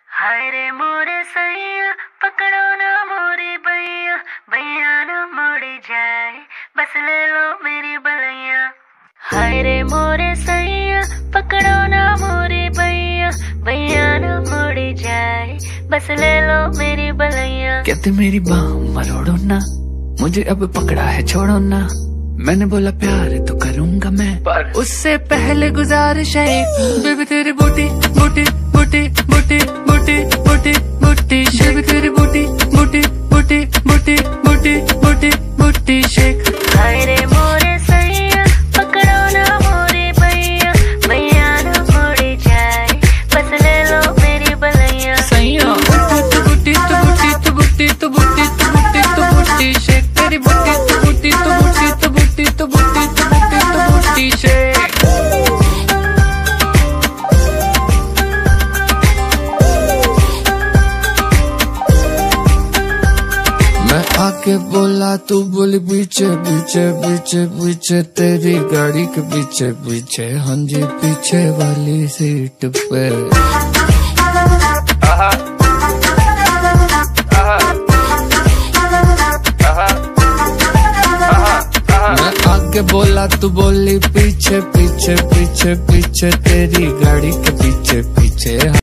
हाय रे मोरे सैया पकड़ो ना मोरी भैया, भैया ना मोड़ी जाए बस ले लो मेरी बलैया। हाय रे मोरे सैया पकड़ो ना मोरी भैया, भैया ना मोड़ी जाए बस ले लो मेरी बलैया। कहते मेरी बाह मरोड़ो ना, मुझे अब पकड़ा है छोड़ो ना। मैंने बोला प्यार तो करूंगा मैं, पर उससे पहले गुजारिश है बेबी तेरी बूटी बूटी बूटी बूटी बूटी बूटी बूटी शेक, तेरी बूटी बूटी बूटी बूटी बूटी बूटी बूटी शेक। हाय रे मोरे सैया पकड़ो ना मोरी भैया, भैया ना मोड़ी जाए बस ले लो मेरी बलैया। सैया तो बूटी तो बूटी तो बूटी तो बूटी तो बूटी तो बूटी शेक, तेरी बूटी तो बूटी तो बूटी तो बूटी तो बूटी तो बूटी तो बूटी शेक। मैं आके बोला तू बोली पीछे पीछे पीछे पीछे, तेरी गाड़ी के पीछे पीछे, हाँ जी पीछे वाली सीट पे। मैं आके बोला तू बोली पीछे पीछे पीछे पीछे, तेरी गाड़ी के पीछे पीछे।